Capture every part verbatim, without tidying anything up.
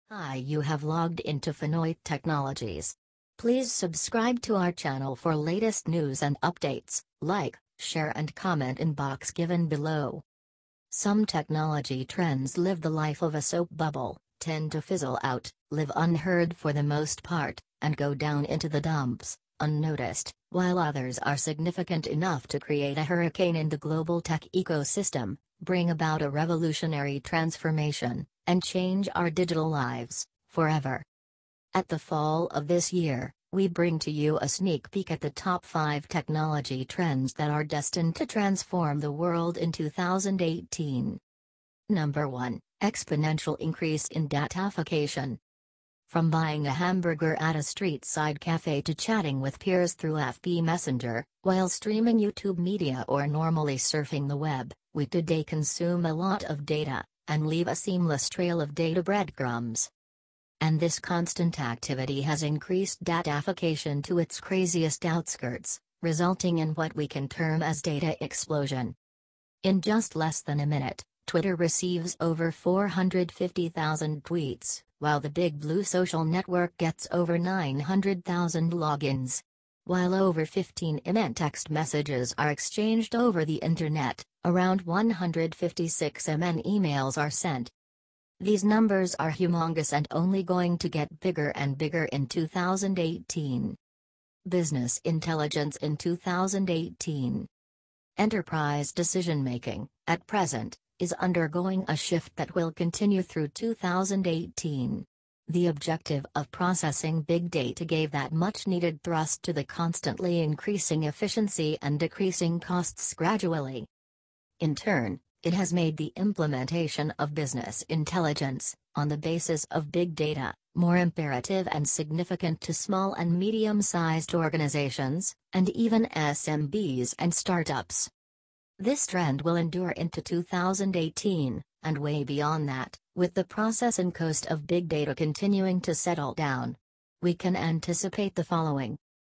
Hi, you have logged into Finoit Technologies. Please subscribe to our channel for latest news and updates. Like, share and comment in box given below. Some technology trends live the life of a soap bubble, tend to fizzle out, live unheard for the most part, and go down into the dumps, unnoticed, while others are significant enough to create a hurricane in the global tech ecosystem, bring about a revolutionary transformation, and change our digital lives, forever. At the fall of this year, we bring to you a sneak peek at the top five technology trends that are destined to transform the world in two thousand eighteen. Number one. Exponential increase in datafication. From buying a hamburger at a street-side cafe to chatting with peers through F B Messenger, while streaming YouTube media or normally surfing the web, we today consume a lot of data, and leave a seamless trail of data breadcrumbs. And this constant activity has increased datafication to its craziest outskirts, resulting in what we can term as data explosion. In just less than a minute, Twitter receives over four hundred fifty thousand tweets, while the Big Blue social network gets over nine hundred thousand logins. While over fifteen million text messages are exchanged over the internet, around one hundred fifty-six million emails are sent. These numbers are humongous and only going to get bigger and bigger in two thousand eighteen. Business intelligence in two thousand eighteen. Enterprise decision-making, at present, is undergoing a shift that will continue through two thousand eighteen. The objective of processing big data gave that much-needed thrust to the constantly increasing efficiency and decreasing costs gradually. In turn, it has made the implementation of business intelligence, on the basis of big data, more imperative and significant to small and medium-sized organizations, and even S M Bs and startups. This trend will endure into two thousand eighteen, and way beyond that, with the process and cost of big data continuing to settle down. We can anticipate the following.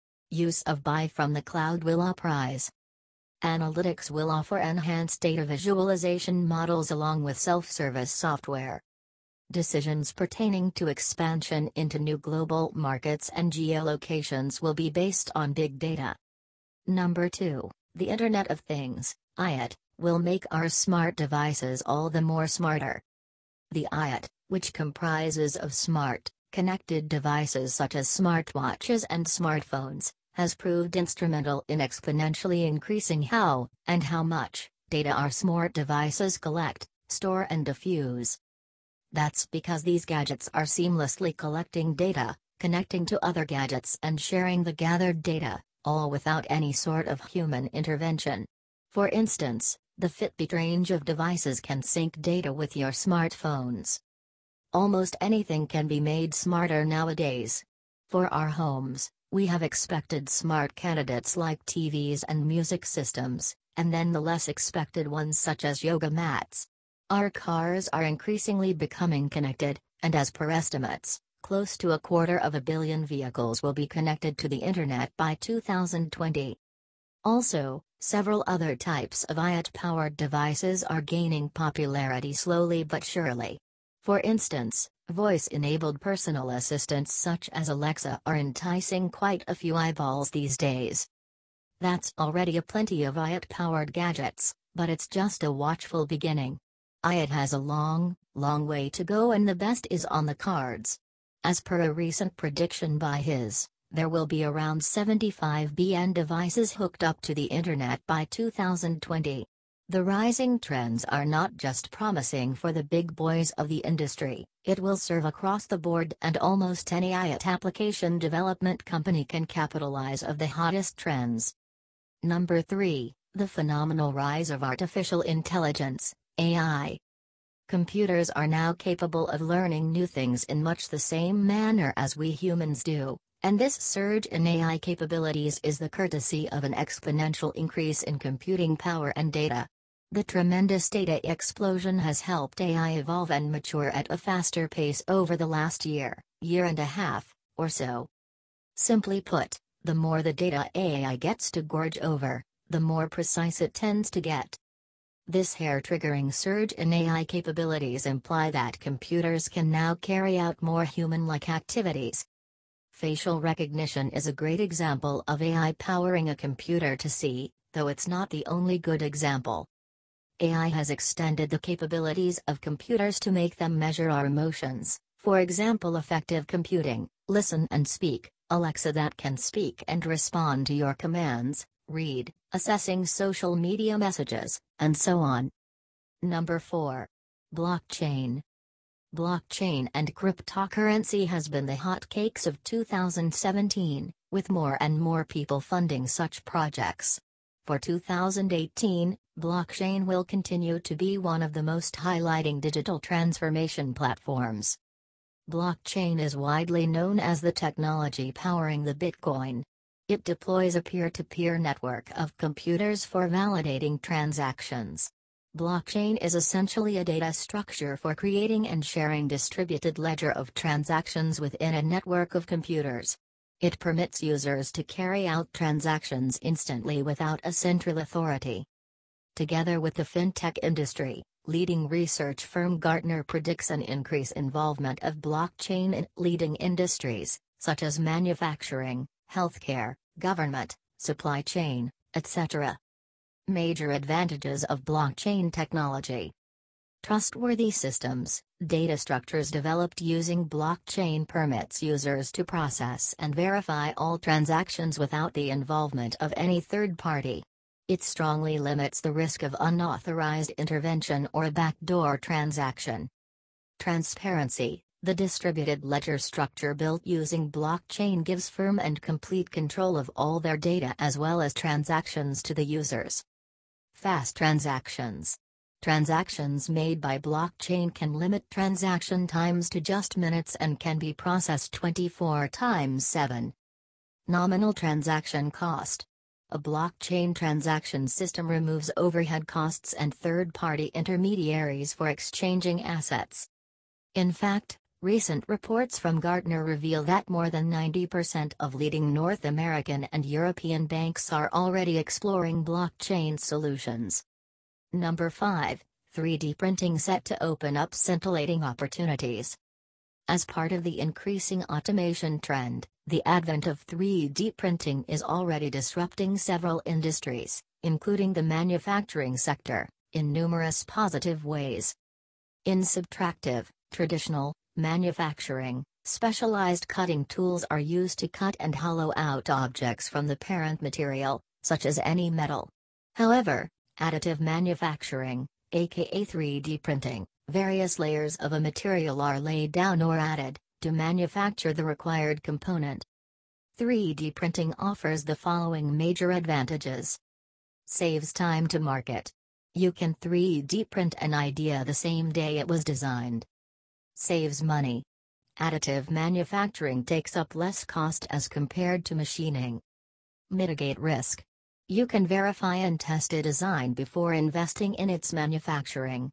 Use of buy from the cloud will uprise. Analytics will offer enhanced data visualization models along with self-service software. Decisions pertaining to expansion into new global markets and geolocations will be based on big data. Number two. The Internet of Things, I O T, will make our smart devices all the more smarter. The I O T, which comprises of smart, connected devices such as smartwatches and smartphones, has proved instrumental in exponentially increasing how, and how much, data our smart devices collect, store and diffuse. That's because these gadgets are seamlessly collecting data, connecting to other gadgets and sharing the gathered data, all without any sort of human intervention. For instance, the Fitbit range of devices can sync data with your smartphones. Almost anything can be made smarter nowadays. For our homes, we have expected smart candidates like T Vs and music systems, and then the less expected ones such as yoga mats. Our cars are increasingly becoming connected, and as per estimates, close to a quarter of a billion vehicles will be connected to the Internet by two thousand twenty. Also, several other types of I O T-powered devices are gaining popularity slowly but surely. For instance, voice-enabled personal assistants such as Alexa are enticing quite a few eyeballs these days. That's already a plenty of I O T-powered gadgets, but it's just a watchful beginning. I O T has a long, long way to go and the best is on the cards. As per a recent prediction by his, there will be around seventy-five billion devices hooked up to the Internet by two thousand twenty. The rising trends are not just promising for the big boys of the industry, it will serve across the board and almost any I O T application development company can capitalize of the hottest trends. Number three. The phenomenal rise of artificial intelligence, A I. Computers are now capable of learning new things in much the same manner as we humans do, and this surge in A I capabilities is the courtesy of an exponential increase in computing power and data. The tremendous data explosion has helped A I evolve and mature at a faster pace over the last year, year and a half, or so. Simply put, the more the data A I gets to gorge over, the more precise it tends to get. This hair-triggering surge in A I capabilities imply that computers can now carry out more human-like activities. Facial recognition is a great example of A I powering a computer to see, though it's not the only good example. A I has extended the capabilities of computers to make them measure our emotions, for example effective computing, listen and speak, Alexa that can speak and respond to your commands, read, assessing social media messages, and so on. Number four. Blockchain. Blockchain and cryptocurrency has been the hotcakes of two thousand seventeen, with more and more people funding such projects. For two thousand eighteen, blockchain will continue to be one of the most highlighting digital transformation platforms. Blockchain is widely known as the technology powering the Bitcoin. It deploys a peer-to-peer network of computers for validating transactions. Blockchain is essentially a data structure for creating and sharing distributed ledger of transactions within a network of computers. It permits users to carry out transactions instantly without a central authority. Together with the fintech industry, leading research firm Gartner predicts an increased involvement of blockchain in leading industries, such as manufacturing, healthcare, government, supply chain, et cetera. Major advantages of blockchain technology. Trustworthy systems. Data structures developed using blockchain permits users to process and verify all transactions without the involvement of any third party. It strongly limits the risk of unauthorized intervention or a backdoor transaction. Transparency. The distributed ledger structure built using blockchain gives firm and complete control of all their data as well as transactions to the users. Fast transactions. Transactions made by blockchain can limit transaction times to just minutes and can be processed twenty-four by seven. Nominal transaction cost. A blockchain transaction system removes overhead costs and third-party intermediaries for exchanging assets. In fact, recent reports from Gartner reveal that more than ninety percent of leading North American and European banks are already exploring blockchain solutions. Number five. three D printing set to open up scintillating opportunities. As part of the increasing automation trend, the advent of three D printing is already disrupting several industries, including the manufacturing sector, in numerous positive ways. In subtractive, traditional, manufacturing, specialized cutting tools are used to cut and hollow out objects from the parent material, such as any metal. However, additive manufacturing, aka three D printing, various layers of a material are laid down or added, to manufacture the required component. three D printing offers the following major advantages. Saves time to market. You can three D print an idea the same day it was designed. Saves money. Additive manufacturing takes up less cost as compared to machining. Mitigate risk. You can verify and test a design before investing in its manufacturing.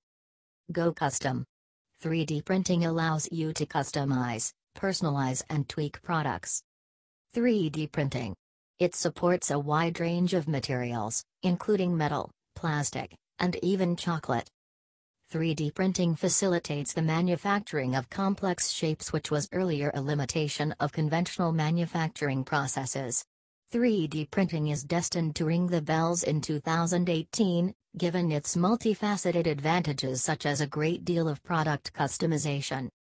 Go custom. three D printing allows you to customize, personalize and tweak products. three D printing. It supports a wide range of materials, including metal, plastic, and even chocolate. three D printing facilitates the manufacturing of complex shapes, which was earlier a limitation of conventional manufacturing processes. three D printing is destined to ring the bells in two thousand eighteen, given its multifaceted advantages such as a great deal of product customization,